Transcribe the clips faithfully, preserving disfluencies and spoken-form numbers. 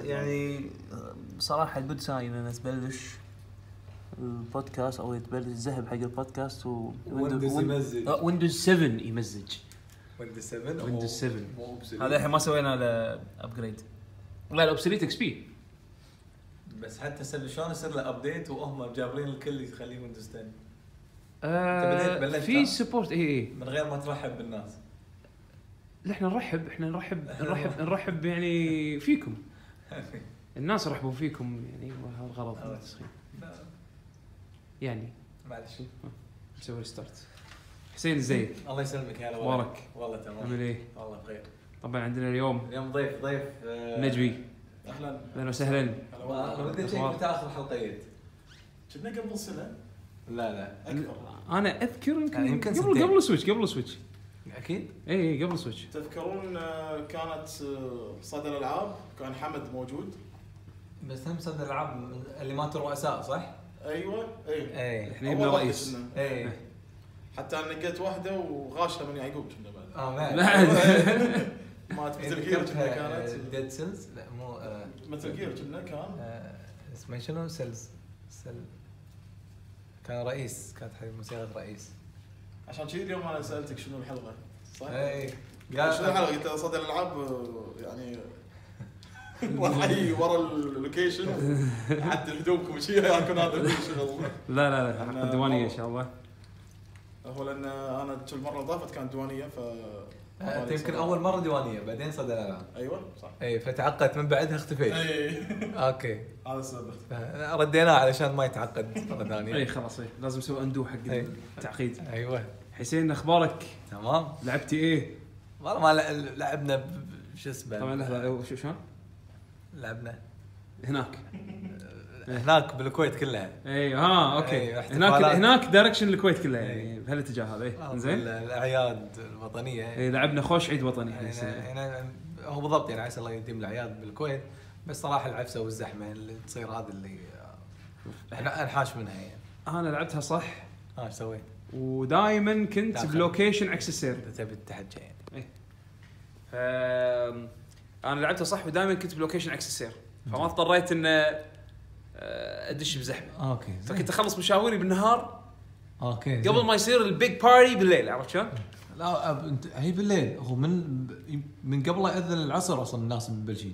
يعني بصراحه الجود ساين انا تبلش البودكاست او يتبلش الذهب حق البودكاست و ويندوز يمزج ويندوز سفن يمزج ويندوز سفن ويندوز سفن هذا هذا الحين ما سوينا له ابجريد لا الاوبسوليت اكس بي بس حتى سل شلون يصير له ابديت وهم جابرين الكل يخليه ويندوز عشرة آه في سبورت اي اي من غير ما ترحب بالناس. احنا نرحب احنا نرحب نرحب نرحب يعني فيكم الناس رحبوا فيكم يعني الغرض من التسخين يعني معلش نسوي ستارت. حسين ازيك؟ الله يسلمك يا هلا مبارك والله تمام عامل ايه؟ والله بخير. طبعا عندنا اليوم اليوم ضيف ضيف آه نجوي اهلا اهلا وسهلا. انا ودي اشيك متى اخر حلقيت؟ كنا قبل سنه لا لا اكثر. انا اذكر يمكن يعني يمكن قبل قبل سويتش قبل سويتش اكيد اي اي قبل سويتش. تذكرون آه، كانت آه، صدى الالعاب كان حمد موجود. بس هم صدر الالعاب اللي ماتوا الرؤساء صح؟ ايوه اي اي احنا جبنا رئيس اي حتى انا لقيت واحده وغاشها من يعقوب كنا بعد اه ما ما مثل جير كنا كانت ديد سيلز لا مو آه مثل جير كنا كان آه اسمه شنو سيلز سيل كان رئيس كانت حق موسيقى رئيس عشان كذي اليوم انا سالتك شنو الحلقه صح؟ اي قال شنو الحلقه قلت صدى الالعاب آه، يعني وحي ورا اللوكيشن عدل هدومكم وشي يكون هذا الشغل. لا لا لا حق الديوانيه ان شاء الله. هو لان انا كل مره ضافت كانت ديوانيه ف آه يمكن اول مره ديوانيه بعدين صدى الالعاب. ايوه صح اي فتعقدت من بعدها اختفيت. اي اوكي هذا السبب رديناه علشان ما يتعقد مره ثانيه. اي خلاص اي لازم نسوي اندو حق أي. التعقيد. ايوه حسين اخبارك؟ تمام. لعبتي ايه؟ والله ما لع- لعبنا ب- شو اسمه طبعا لحظه شو شلون؟ لعبنا هناك هناك بالكويت كلها. اي ها اوكي أي، هناك احتفالات. هناك دايركشن الكويت كلها أي. يعني بهالاتجاه هذا اي آه، زين. الاعياد الوطنيه. اي لعبنا خوش عيد وطني يعني السنه. يعني هو بالضبط يعني عسى الله يديم الاعياد بالكويت بس صراحه العفسه والزحمه اللي تصير هذه اللي انا انحاش منها يعني. انا لعبتها صح ها ايش سويت؟ ودائما كنت داخل. بلوكيشن عكس السير. تبي التحجه يعني. ف انا لعبتها صح ودائما كنت بلوكيشن عكس السير فما اضطريت ان آه، ادش بزحمه. اوكي فكنت اخلص مشاويري بالنهار اوكي قبل ما يصير البيج بارتي بالليل. عرفت شلون؟ لا أب... انت هي بالليل هو من من قبل لا يأذن العصر اصلا الناس مبلشين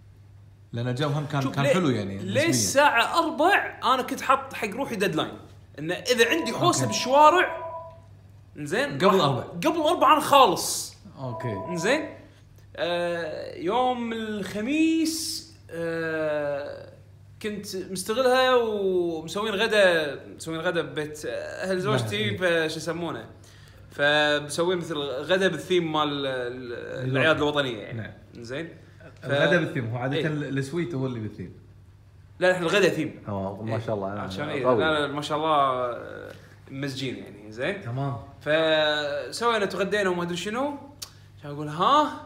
لان جوهم كان كان حلو يعني. ليه الساعه أربعة انا كنت حاط حق روحي ديدلاين ان اذا عندي حوسه أوكي. بالشوارع زين قبل أربعة. قبل أربعة انا خالص اوكي زين. آه يوم الخميس آه كنت مستغلها ومسوين غدا مسوين غدا ببيت اهل زوجتي فشو يسمونه فمسوين مثل غدا بالثيم مال الاعياد الوطنيه يعني. نعم. زين ف... الغداء بالثيم هو عاده إيه؟ السويت هو اللي بالثيم. لا احنا الغدا ثيم اه ما شاء الله عشان إيه؟ لا لا ما شاء الله مزجين يعني. زين تمام. فسوينا تغدينا وما ادري شنو كان اقول ها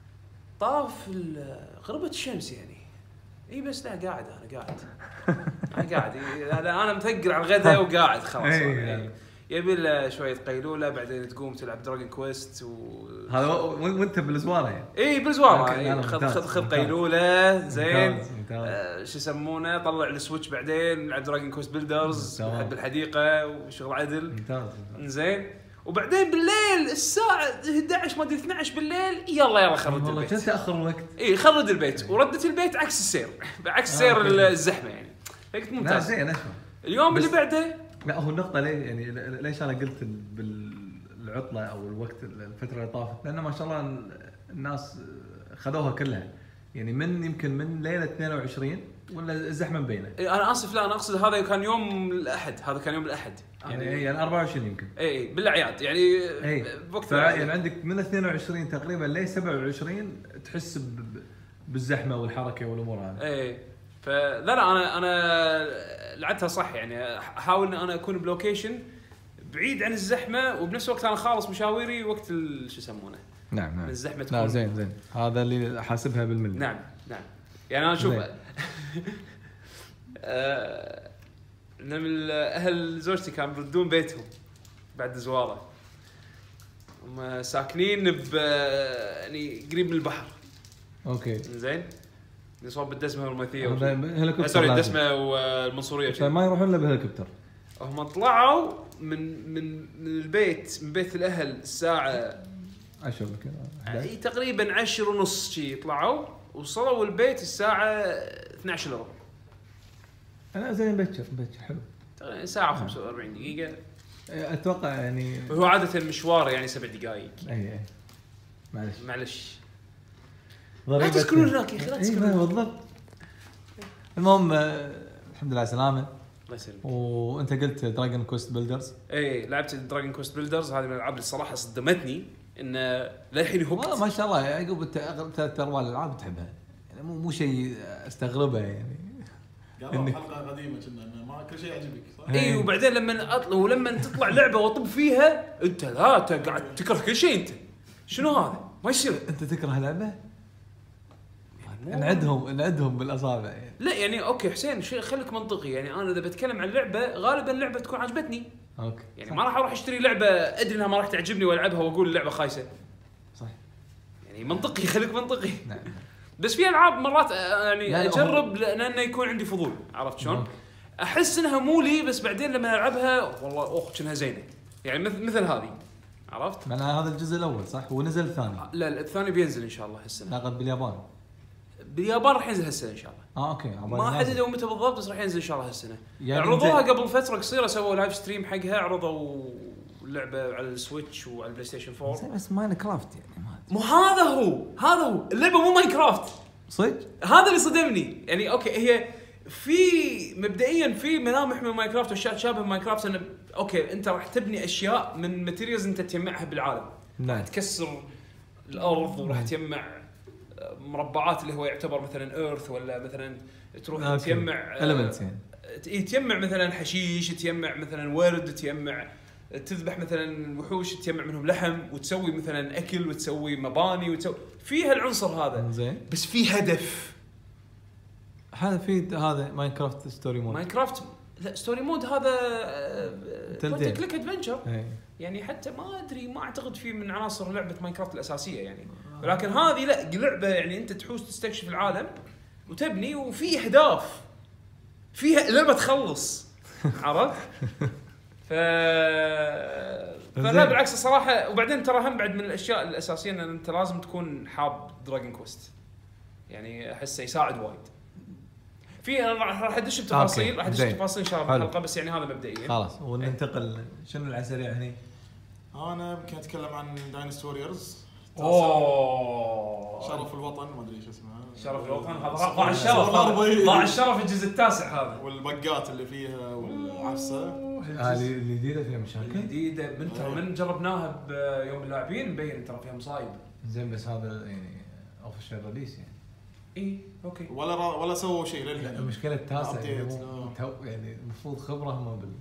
طاف غربت الشمس يعني. اي بس لا قاعد انا قاعد انا قاعد إيه لا انا مثقل على الغداء وقاعد خلاص. إيه. يبي له شويه قيلوله بعدين تقوم تلعب دراجون كويست و هذا وانت بالزواره يعني. اي بالزواره أوكي، إيه لا، خذ ممتاز، خذ خذ ممتاز. قيلوله زين. ممتاز، ممتاز. آه شو يسمونه طلع السويتش بعدين نلعب دراجون كويست بيلدرز تمام. لحد الحديقه وشغل عدل. ممتاز. زين وبعدين بالليل الساعه احد عشر ما ادري اثنا عشر بالليل يلا يلا خرد والله البيت. كنت اخر الوقت. اي خرد البيت وردت البيت عكس السير عكس سير آه، أوكي. الزحمه يعني. فكنت لا ممتاز. زين اشوف. اليوم بس- اللي بعده لا هو النقطة ليه يعني ليش أنا قلت بالعطلة أو الوقت الفترة اللي طافت لأن ما شاء الله الناس خذوها كلها يعني من يمكن من ليلة اثنين وعشرين ولا الزحمة مبينة. إيه انا اسف لا انا اقصد هذا كان يوم الاحد هذا كان يوم الاحد يعني يعني أربعة وعشرين يمكن. اي اي بالاعياد يعني اي بوقت يعني عندك من اثنين وعشرين تقريبا ل سبعة وعشرين تحس ب- بالزحمة والحركة والأمور هذه. اي فلا لا انا انا لعبتها صح يعني احاول ان انا اكون بلوكيشن بعيد عن الزحمه وبنفس الوقت انا خالص مشاويري وقت شو يسمونه. نعم نعم. الزحمه تكون لا زين زين هذا اللي حاسبها بالملي. نعم نعم يعني انا اشوف زين. آه لما اهل زوجتي كانوا يردون بيتهم بعد زواره هم ساكنين ب يعني قريب من البحر. اوكي زين اللي صوب الدسمه والميثيه هذا هليكوبتر سوري لازم. الدسمه والمنصوريه كذي. فما يروحون الا بهليكوبتر. هم طلعوا من من من البيت من بيت الاهل الساعه عشرة كذا اي تقريبا عشر ونص شي طلعوا وصلوا البيت الساعه اثنا عشر الا ربع. انا زين بكر بكر حلو تقريبا ساعه وخمسة وأربعين دقيقه اتوقع يعني. وهو عاده المشوار يعني سبع دقائق. اي اي معلش معلش لا لا تسكنون هناك يا اخي لا تسكنون. اي بالضبط. المهم آه، الحمد لله على السلامه. الله يسلمك. وانت قلت دراجون كوست بيلدرز. اي لعبت دراجون كوست بيلدرز هذه من الالعاب اللي الصراحه صدمتني ان للحين والله هوكت. ما شاء الله يعقوب انت اغلب ثلاث ارباع الالعاب تحبها يعني مو مو شيء استغربه يعني. قالوا حلقه قديمه كنا انه ما كل شيء يعجبك صح؟ اي وبعدين لما اطلع ولما تطلع لعبه واطب فيها انت لا قاعد تكره كل شيء. انت شنو هذا ما يصير. انت تكره لعبه نعدهم نعدهم بالاصابع يعني. لا يعني اوكي حسين شيء خليك منطقي يعني انا اذا بتكلم عن لعبه غالبا اللعبه تكون عجبتني اوكي يعني صح. ما راح اروح اشتري لعبه ادري انها ما راح تعجبني والعبها واقول اللعبه خايسه صح يعني منطقي خليك منطقي. نعم. بس في العاب مرات آه، يعني لا، لا، اجرب لانه يكون عندي فضول عرفت شلون احس انها مو لي بس بعدين لما العبها والله اخ كأنها زينه يعني مثل مثل هذه عرفت. معناها هذا الجزء الاول صح ونزل الثاني. لا لا، الثاني بينزل ان شاء الله هالسنه. لا قد باليابان. باليابان راح ينزل هالسنه ان شاء الله. اه اوكي ما حددوا متى بالضبط بس راح ينزل ان شاء الله هالسنه. يعني عرضوها انت- قبل فتره قصيره سووا لايف ستريم حقها عرضوا اللعبه على السويتش وعلى البلاي ستيشن فور. بس ماين كرافت يعني ما مو هذا هو هذا هو اللعبه مو ماينكرافت. صدق. هذا اللي صدمني يعني اوكي هي في مبدئيا في ملامح من ماينكرافت واشياء تشابه ماينكرافت انه اوكي انت راح تبني اشياء من ماتيريالز انت تجمعها بالعالم. نعم. راح تكسر الارض وراح تجمع مربعات اللي هو يعتبر مثلا ايرث ولا مثلا تروح أوكي. تجمع Elements يعني. تجمع مثلا حشيش تجمع مثلا ورد تجمع تذبح مثلا وحوش تجمع منهم لحم وتسوي مثلا اكل وتسوي مباني وتسوي فيها العنصر هذا زين. بس في هدف. هذا في هذا ماين كرافت ستوري مود. ماينكرافت لا ستوري مود هذا تلدين. كليك ادفنتشر اي يعني حتى ما ادري ما اعتقد في من عناصر لعبه ماينكرافت الاساسيه يعني ولكن هذه لا لعبه يعني انت تحوس تستكشف العالم وتبني وفي اهداف فيها لعبه تخلص عرفت. ف فلا بالعكس الصراحه وبعدين ترى هم بعد من الاشياء الاساسيه ان انت لازم تكون حاب دراجون كويست يعني احسه يساعد وايد. في انا راح ادش بتفاصيل راح ادش بتفاصيل ان شاء الله بالحلقه بس يعني هذا مبدئيا خلاص وننتقل شنو اللي على السريع هني. انا يمكن اتكلم عن داينست ووريرز. اوه شرف الوطن ما ادري ايش اسمها. شرف الوطن هذا ضاع الشرف ضاع الشرف الجزء التاسع هذا والبقات اللي فيها والعفسه هذه الجديده فيها مشاكل جديده من ترى من جربناها بيوم اللاعبين مبين ترى فيها مصايب. زين بس هذا يعني اوفيشال ريليس يعني اي اوكي ولا را ولا سووا شيء للحين. المشكله التاسع يعني, update. مو- تو- يعني المفروض خبره هم بال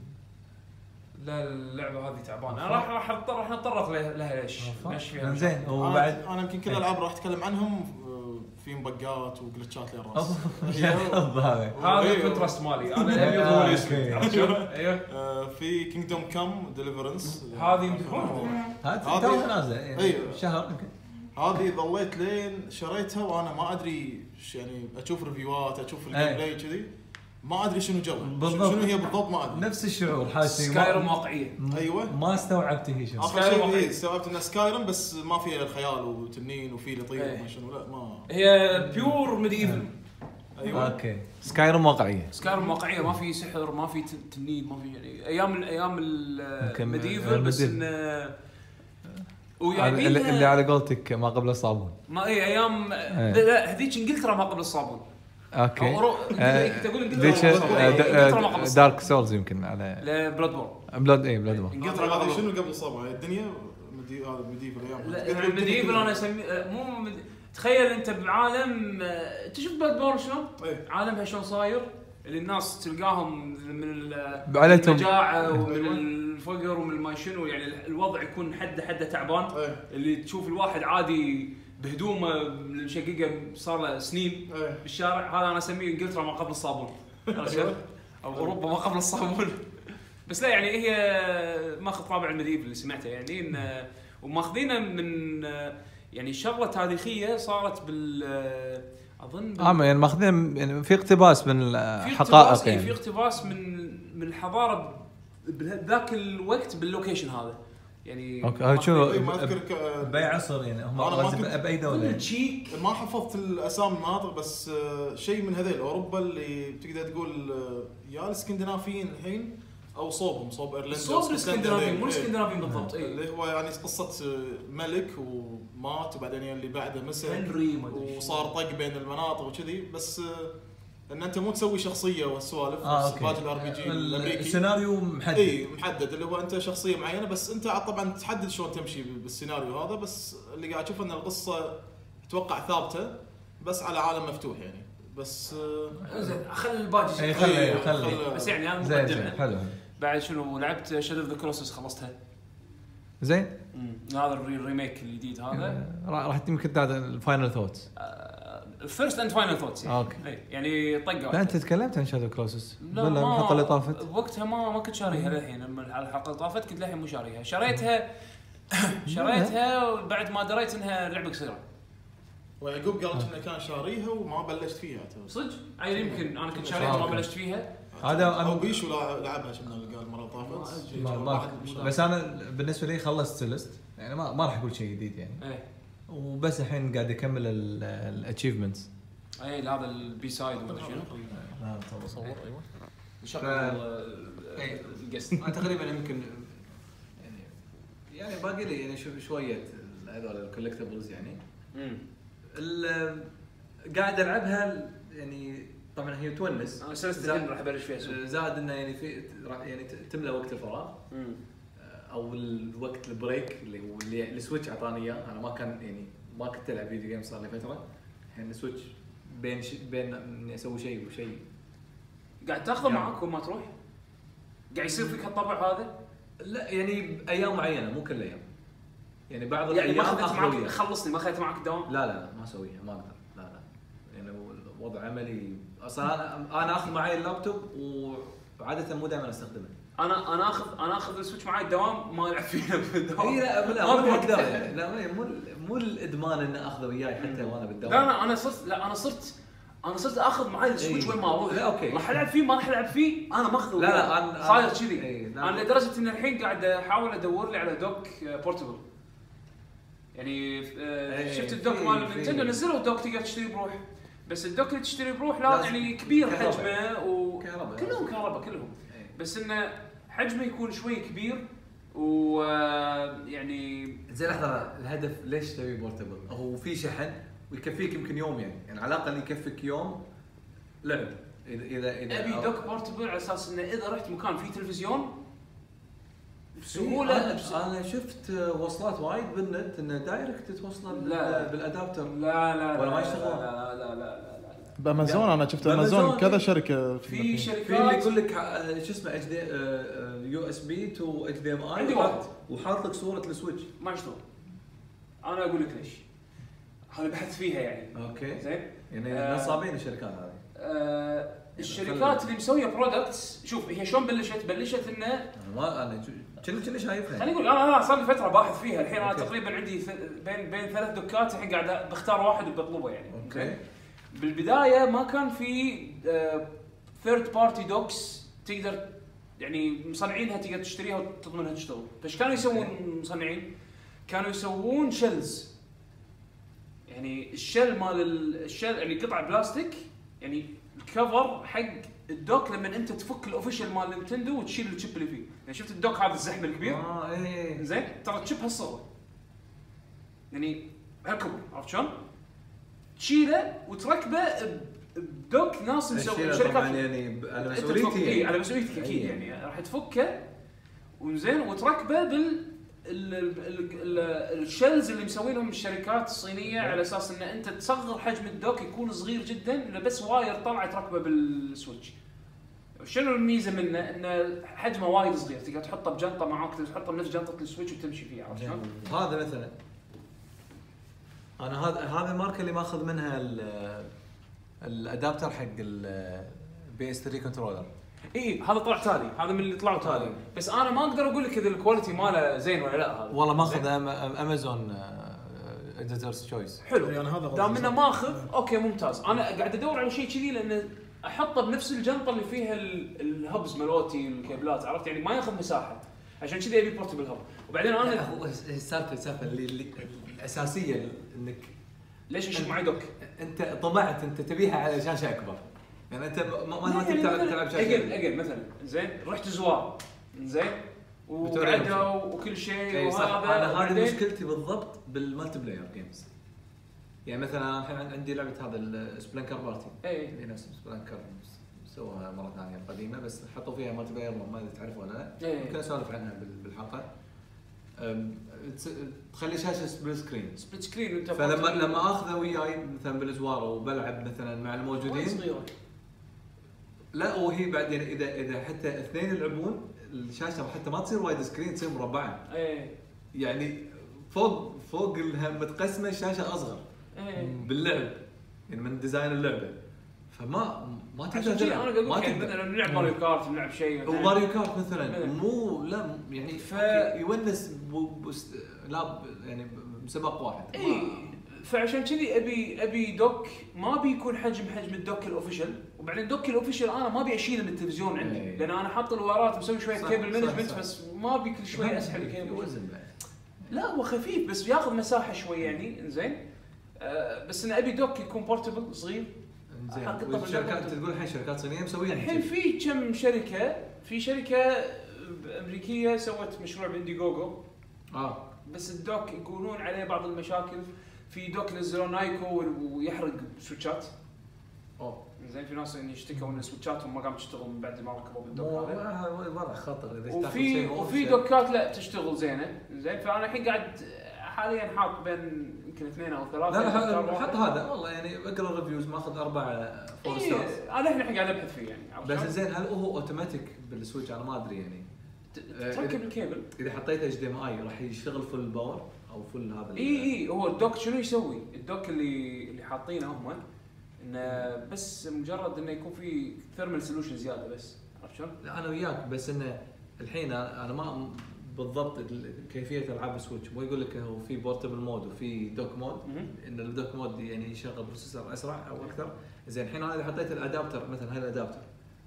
لا اللعبه هذه تعبانه انا راح راح اضطر راح نتطرق لها لها ليش ليش فيها زين انا وبعد انا يمكن كل الالعاب راح اتكلم عنهم آه، في مبقات وجلتشات للراس. الحظ هذا هذا الكونتراست مالي انا الابيض هو الاسود أوكي. عرفت شلون؟ ايوه آه، في كينجدوم كم ديليفرنس هذه يمدحونها هذا هذه- تو نازله يعني أيوه. شهر يمكن. هذه ظليت لين شريتها وانا ما ادري ش- يعني اشوف ريفيوات اشوف الجيم أي. بلاي كذي ما ادري شنو جو بالضبط. شنو هي بالضبط ما ادري. نفس الشعور حاسس سكايرم واقعيه ايوه ما استوعبت هي شنو. اخر سكايرم شيء واقعي. إيه، استوعبت انه سكايرم بس ما فيها الخيال وتنين وفيل يطير أي. وما شنو لا ما هي بيور ميديفل. ايوه اوكي سكايرم واقعيه. سكايرم واقعيه ما في سحر ما في تنين ما في يعني ايام ايام يمكن الميديفل بس الميديفل. انه اللي, اللي ويايبينها على قولتك ما قبل الصابون. ما اي ايام إيه. لا هذيك انجلترا ما قبل الصابون. اوكي أو رو- آه، كنت اقول ذيك انجلترا ما قبل الصابون. إيه، انجلترا ما قبل الصابون. دارك سولز يمكن على لا بلاد بور بلاد اي بلاد بور. انجلترا ما هذه قبل شنو قبل الصبع الدنيا مدي هذا ميديفل ايام لا يعني الميديفل انا اسمي مو مد... تخيل انت بعالم آه، تشوف بلاد بور شلون؟ إيه. عالمها شلون صاير اللي الناس تلقاهم من ال- من عليتهم. المجاعه ومن أيوة. الفقر ومن ما شنو يعني الوضع يكون حده حده تعبان. إيه. اللي تشوف الواحد عادي بهدومه المشققه صار له سنين إيه. بالشارع هذا انا اسميه انجلترا ما قبل الصابون. عرفت شلون؟ او اوروبا ما قبل الصابون. بس لا يعني هي ماخذ طابع الميديفل اللي سمعته يعني ان وماخذينه من يعني شغله تاريخيه صارت بال اظن اه يعني ماخذين يعني في اقتباس من في الحقائق اقتباس يعني. إيه في اقتباس من من الحضاره بذاك الوقت باللوكيشن هذا يعني. اوكي هذا شو إيه، ما اذكرك آه، باي عصر يعني هم أنا ما غزة كنت- باي دوله؟ تشيك ما حفظت الاسامي المناطق بس آه، شيء من هذيل اوروبا اللي تقدر تقول آه، يا الاسكندنافيين الحين او صوبهم صوب ايرلندا صوب الاسكندنافيين مو إيه. الاسكندنافيين بالضبط. اي اللي هو يعني قصه آه، ملك ومات وبعدين اللي بعده مسك هنري ما ادري وصار طق بين المناطق وكذي بس آه، ان انت مو تسوي شخصيه والسوالف اه بس اوكي باقي الار بي جي الامريكي السيناريو محدد. اي محدد اللي هو انت شخصيه معينه بس انت طبعا تحدد شلون تمشي بالسيناريو هذا بس اللي قاعد اشوف ان القصه اتوقع ثابته بس على عالم مفتوح يعني بس آه، زين خل الباجي اي شيء. خلي إيه، خلي خل- بس يعني انا زين زين مقدمه حلو بعد شنو لعبت شادو اوف ذا كروسس خلصتها. زين. هذا الري- الريميك الجديد هذا راح راح يمكن هذا الفاينل ثوتس. فيرست اند فاينل ثوتس اوكي. يعني, يعني طقه لا انت تكلمت عن شادو كروسس لا ولا ما- الحلقه اللي طافت؟ بوقتها ما ما كنت شاريها للحين لما الحلقه اللي طافت كنت للحين مو شاريها شريتها شريتها بعد ما دريت انها لعبه قصيره ويعقوب قال انه كان شاريها وما بلشت فيها تو. صدق. اي يمكن انا كنت شاريتها ما أوكي. بلشت فيها. هذا او أنا- بيشو لع- لعبها كنا اللي قال المره اللي طافت ما ما بس انا بالنسبه لي خلصت سيلست يعني ما ما راح اقول شيء جديد يعني ايه وبس الحين قاعد اكمل الاتشيفمنتس. اي هذا البي سايد ولا شنو صور ايوه نشغل إيه. القست. انا تقريبا يمكن يعني يعني باقي لي يعني شو شويه هذول الكولكتبلز يعني امم ال- قاعد العبها يعني طبعا هي تونس انا سلست الحين راح ابلش فيها سوق. زائد انه يعني في راح يعني تملى وقت الفراغ امم او الوقت البريك اللي هو اللي السويتش اعطاني اياه. انا ما كان يعني ما كنت العب فيديو جيم صار لي فتره الحين السويتش بين ش... بين اني اسوي شيء وشيء قاعد تاخذه معك وما تروح قاعد يصير فيك هالطبع هذا لا يعني ايام معينه مو كل الايام يعني بعض يعني ما الايام اخذت أخذ معك وياه. خلصني ما اخذت معك الدوام. لا لا لا ما اسويها ما اقدر لا لا يعني وضع عملي اصلا انا انا اخذ معي اللابتوب وعاده مو دائما استخدمه. انا انا اخذ انا اخذ السويتش معي الدوام ما العب فيه بالدوام. اي لا لا ما مو بوقت. الإقدار يعني. لا مو مو الادمان ان اخذه وياي حتى وانا بالدوام. لا انا انا صرت لا انا صرت انا صرت اخذ معي السويتش إيه. وين ما اروح. لا، أوكي. راح العب فيه ما راح العب فيه انا ماخذه لا لا وياي. أنا- صاير أنا- كذي. إيه، لا. انا لدرجه ان الحين قاعد احاول ادور لي على دوك بورتبل يعني آه، إيه، شفت الدوك في- مال في- نينتندو نزلوا الدوك تقدر تشتري بروح بس الدوك اللي تشتري بروح لا لازم يعني كبير كهرباء. حجمه و كهرباء. كلهم كهرباء كلهم إيه. بس انه حجمه يكون شوي كبير ويعني زين لحظه الهدف ليش تبي بورتبل؟ هو في شحن ويكفيك يمكن يوم يعني يعني على الاقل يكفيك يوم لعب اذا اذا اذا ابي دوك بورتبل على اساس انه اذا رحت مكان فيه تلفزيون بسهوله بس... انا أنا شفت وصلات وايد بالنت انه دايركت توصل لا. بالادابتر. لا لا ولا ما لا يشتغلون؟ لا لا لا لا لا لا بامازون انا شفت بأمازون امازون كذا إيه. شركه في في اللي شركات يقول لك آه، شو اسمه اتش دي يو اس بي تو اتش دي ام اي عندي واحد. وحاط لك صوره السويتش. ما يشتغل. انا اقول لك ليش هذا بحثت فيها يعني اوكي زين يعني آه. نصابين الشركات هذه. آه الشركات اللي مسويه برودكتس شوف هي شلون بلشت بلشت انه انا ما انا كني كني شايفها خليني اقول انا انا صار لي فتره باحث فيها الحين انا أوكي. تقريبا عندي ث- بين بين ثلاث دوكات الحين قاعد بختار واحد وبطلبه يعني اوكي بالبدايه ما كان في ثيرد بارتي دوكس تقدر يعني مصنعينها تقدر تشتريها وتضمنها تشتغل. فايش كانوا يسوون المصنعين؟ كانوا يسوون شلز يعني الشل مال ال- الشل يعني قطعه بلاستيك يعني الكفر حق الدوك لما انت تفك الاوفيشال مال نينتندو وتشيل الشيب اللي فيه يعني شفت الدوك هذا الزحمه الكبير اه ايه زين ترى تشيب هالصغر يعني هالكبر عرفت شلون؟ تشيله وتركبه ب- بدوك ناس مسوي الشيء طبعا يعني ب- على أنت تفك- مسؤوليتي إيه يعني. على مسؤوليتك اكيد أيه. يعني راح تفكه وزين وتركبه بال ال- ال- ال- ال- الشلز اللي مسوينهم الشركات الصينيه على اساس ان انت تصغر حجم الدوك يكون صغير جدا انه بس واير طلع تركبه بالسويتش. شنو الميزه منه؟ انه حجمه وايد صغير تقدر تحطه بجنطه معاك تحطه بنفس جنطه السويتش وتمشي فيها عرفت شلون؟ هذا مثلا انا هذا هذا الماركه اللي ماخذ منها ال- الادابتر حق البي اس ثلاثة كنترولر. اي هذا طلع تالي هذا من اللي طلعوا تالي بس انا ما اقدر اقول لك اذا الكواليتي ماله زين ولا لا هذا والله ماخذ زين؟ أم- امازون اديتورز تشويس. حلو يعني هذا دام انه ماخذ اوكي ممتاز. انا قاعد ادور على شيء كذي لان احطه بنفس الجنطه اللي فيها الهبز مالوتي الكيبلات، عرفت يعني ما ياخذ مساحه، عشان كذا ابي بورتبل هب. وبعدين انا هو السالفه السالفه اللي, اللي الاساسيه انك ليش اشوف معي دوك؟ انت طمعت انت تبيها على شاشه اكبر، يعني انت ما ما تبي تلعب تلعب شاشه اقل اقل مثلا زين رحت زوار زين وقعدوا وكل شيء وهذا. انا هذه مشكلتي بالضبط بالمالتي بلاير جيمز. يعني مثلا الحين عندي لعبه هذا السبلانكر بارتي اي نفس سبلانكر سووها مره ثانيه قديمه بس حطوا فيها مالتي بلاير ما ادري تعرفها ولا لا. ممكن اسولف عنها بالحلقه. تخلي شاشه سبليت سكرين سبليت سكرين انت فلما لما اخذه وياي مثلا بالزوار وبلعب مثلا مع الموجودين لا وهي بعدين اذا اذا حتى اثنين يلعبون الشاشه حتى ما تصير وايد سكرين تصير مربعه. اي يعني فوق فوق انها متقسمه الشاشه اصغر اي باللعب يعني من ديزاين اللعبه فما ما تقدر تلعب. انا اقول لك مثلا نلعب ماريو كارت نلعب شيء وماريو كارت مثلا مو لا يعني ف... يونس بس لا يعني بسباق واحد. اي فعشان كذي ابي ابي دوك ما بيكون حجم حجم الدوك الاوفيشال. وبعدين دوك الاوفيشال انا ما ابي اشيله من التلفزيون عندي أي. لان انا حاط الوارات مسوي شويه كيبل مانجمنت بس ما ابي كل شوي اسحب الكيبل. وزن لا هو خفيف بس ياخذ مساحه شوي يعني انزين. آه بس انا ابي دوك يكون بورتبل صغير. زين الشركات تقول الحين شركات صينيه مسويين الحين في كم شركه في شركه امريكيه سوت مشروع باندي جوجو اه بس الدوك يقولون عليه بعض المشاكل. في دوك نزلوا نايكو ويحرق سويتشات. اوه زين في ناس يشتكوا ان سويتشاتهم ما قامت تشتغل من بعد ما ركبوا بالدوك هذا. هذا وضع خطر اذا وفي وفي دوكات لا تشتغل زينه زين. فانا الحين قاعد حاليا حاط بين يمكن اثنين او ثلاثه. لا حط هذا والله يعني اقرا الريفيوز ماخذ اربعه فور ستارز. انا الحين قاعد ابحث فيه يعني بس زين هل هو اوتوماتيك بالسويتش انا ما ادري يعني تركب الكيبل اذا حطيت اتش دي ام اي راح يشتغل فل باور او فل هذا. اي اي هو الدوك شنو يسوي؟ الدوك اللي اللي حاطينه هم انه بس مجرد انه يكون في ثيرمال سولوشن زياده بس. عرفت شلون؟ لا انا وياك بس انه الحين انا ما بالضبط كيفيه العاب السويتش مو يقول لك هو في بورتبل مود وفي دوك مود ان الدوك مود يعني يشغل بروسيسور اسرع او اكثر. زين الحين انا اذا حطيت الادابتر مثلا هاي الادابتر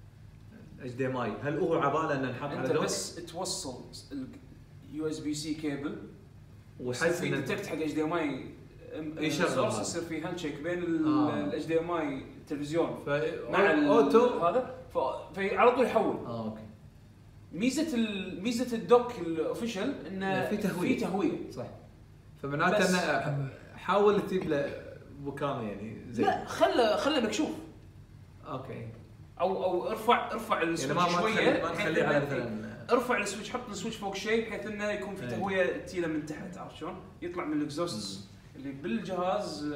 اتش دي ام اي هل هو عباله ان نحط على دوك بس توصل اليو اس بي سي كيبل وحس في ديتكت حق اتش دي ام اي يشغل يصير في هاند شيك بين الاتش دي ام اي التلفزيون مع الاوتو هذا فعلى طول يحول. اه اوكي. ميزه ميزه الدوك الاوفيشال انه في تهويه في تهويه صح. فمعناته انه حاول تجيب له مكان يعني زين. لا خله خله مكشوف. اوكي. او او ارفع ارفع السويتش يعني شويه ما تخليه على مثلا ارفع السويتش حط السويتش فوق شيء بحيث انه يكون في تهويه تيله من تحت. عرفت شلون؟ يطلع من الاكزوست اللي بالجهاز.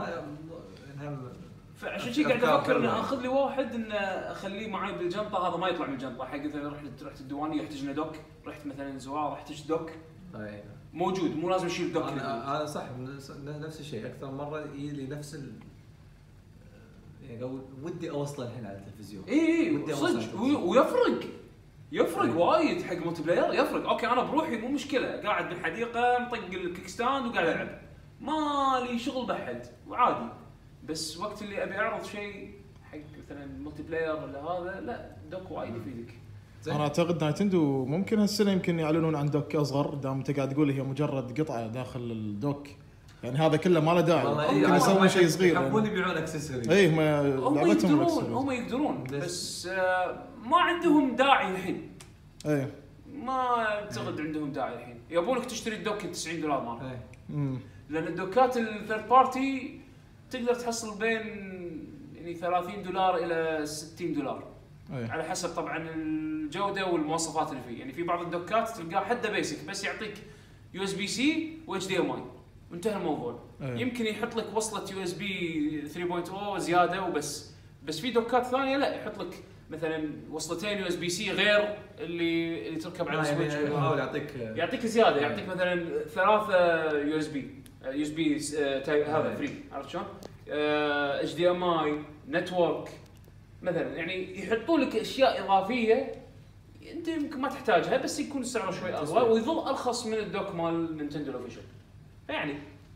فعشان شيء قاعد افكر اني اخذ لي واحد انه اخليه معي بالجنطه. هذا ما يطلع من الجنطه حق مثلا رحت رحت الديوانيه يحتاج لنا دوك. رحت مثلا زوار يحتاج دوك موجود مو لازم اشيل دوك. انا صح نفس الشيء اكثر مره يجي لي نفس ال يعني ودي اوصله الحين على التلفزيون. اي اي صدق ويفرق يفرق وايد حق ملتي بلاير يفرق. اوكي انا بروحي مو مشكله قاعد بالحديقه مطق الكيك ستاند وقاعد العب ما لي شغل بحد وعادي. بس وقت اللي ابي اعرض شيء حق مثلا ملتي بلاير ولا هذا لا دوك وايد يفيدك. انا اعتقد نايتندو ممكن هالسنه يمكن يعلنون عن دوك اصغر دام انت قاعد تقول هي مجرد قطعه داخل الدوك يعني هذا كله ما له داعي. ممكن يسوون شيء صغير يحبون يبيعون اكسسوري. اي هم لعبتهم يقدرون هم يقدرون بس آه ما عندهم داعي الحين. اي ما اعتقد عندهم داعي الحين. يبونك تشتري الدوك تسعين دولار مال. امم لان الدوكات الثيرد بارتي تقدر تحصل بين يعني ثلاثين دولار الى ستين دولار. أيه. على حسب طبعا الجوده والمواصفات اللي فيه. يعني في بعض الدوكات تلقاه حده بيسك بس يعطيك يو اس بي سي و اتش دي ام اي وانتهى الموضوع. أيه. يمكن يحط لك وصله يو اس بي ثري بوينت أو زياده وبس. بس في دوكات ثانيه لا يحط لك مثلا وصلتين يو اس بي سي غير اللي اللي تركب على السويتش. يحاول يعطيك يعطيك زياده يعطيك مثلا ثلاثه يو اس بي يو اس بي هذا فري. عرفت شلون؟ اتش دي ام اي نتورك مثلا يعني يحطوا لك اشياء اضافيه انت يمكن ما تحتاجها بس يكون سعره شوي اغلى ويظل ارخص من الدوك مال نينتندو اوفيشال. يعني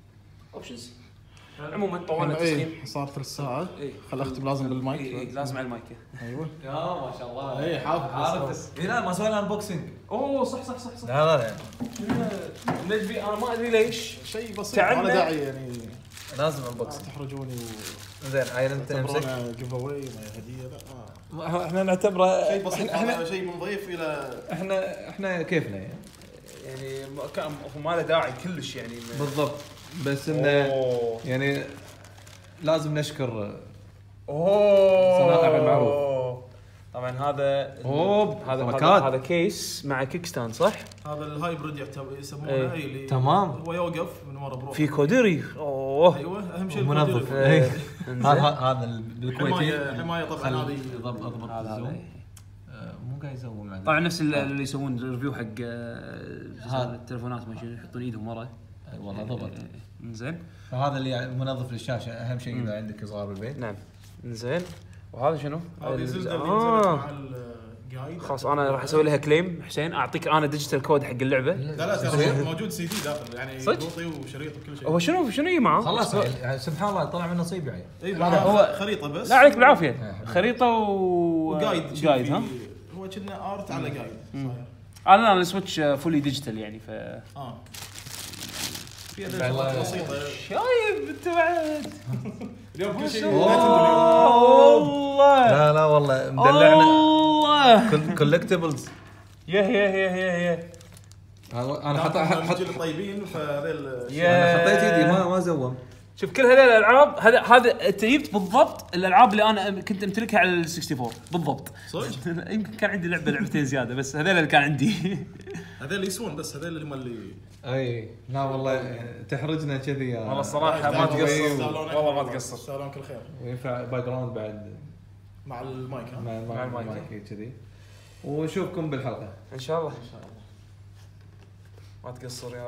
اوبشنز. عموما طولنا التسخين. ايه صار ثلث ساعه. إيه. خل اختم لازم بالمايك. إيه إيه لازم على المايك. ايوه يا ما شاء الله. اي حافظ عارف اي لا ما سوينا انبوكسنج. اوه صح صح صح صح. لا لا لا نجبي انا ما ادري ليش شيء بسيط تعلم. ما له داعي يعني لازم لا انبوكسنج. تحرجوني زين عيل انت امسك. وتعتبرونه جيف اواي ما هديه لا آه. احنا نعتبره شيء بسيط احنا هذا شيء من ضيف الى احنا احنا كيفنا يعني. يعني ما كان ما له داعي كلش يعني. بالضبط بس انه أوه. يعني لازم نشكر اوه صنائع المعروف. طبعا هذا أوه، هذا هذا, بركات. هذا كيس مع كيك ستاند صح؟ هذا الهايبرد يعتبر يسمونه إيه. اي اللي تمام. هو يوقف من ورا بروحه. في كوديري اوه ايوه اهم شيء منظف. الكوديري. إيه. إنزين. هذا هذا بالكويتي حمايه حمايه طبعا هذه اضبط اضبط هذا هذا. الزوم. آه، مو قاعد يزوم معنا. طبعا نفس اللي يسوون ريفيو حق آه، هذا. التليفونات ما يحطون ايدهم ورا. أي والله ضبط. انزين فهذا اللي منظف للشاشه اهم شيء اذا عندك صغار بالبيت. نعم انزين. وهذا شنو؟ هذه زلده اللي آه. نزلت مع الجايد. خلاص انا راح اسوي لها كليم حسين اعطيك انا ديجيتال كود حق اللعبه. لا لا ترى موجود سي دي داخل يعني صدق؟ بوطي وشريط وكل شيء. هو شنو شنو يجي معاه؟ خلاص يعني سبحان الله طلع من نصيب يعني. اي هذا هو هو- خريطه بس لا عليك بالعافيه. خريطه و وجايد جايد ها. هو كنا ارت على جايد صاير. انا انا السويتش فولي ديجيتال يعني ف اه في بعد شغلات الله- بسيطه شايب انت بعد. اليوم كل شيء والله لا لا والله مدلعنا والله كولكتبلز. يه يه يه يه يه انا حط حط حط الطيبين فهذيل يا- انا حطيت ايدي ما ما زوم. شوف كل هذول الالعاب هذا هذا انت جبت بالضبط الالعاب اللي انا كنت امتلكها على ال أربعة وستين بالضبط. صدق؟ يمكن كان عندي لعبه لعبتين زياده بس هذول اللي كان عندي. هذيل يسوون بس هذيل اللي هم اللي اي لا والله تحرجنا كذي يا والله الصراحه ما يستاهلون- تقصر يستاهلون والله ما أكبر. تقصر. يستاهلون كل خير وينفع باك جراوند بعد مع المايك ها مع مع المايك. المايك كذي. ونشوفكم بالحلقه ان شاء الله ما تقصر يا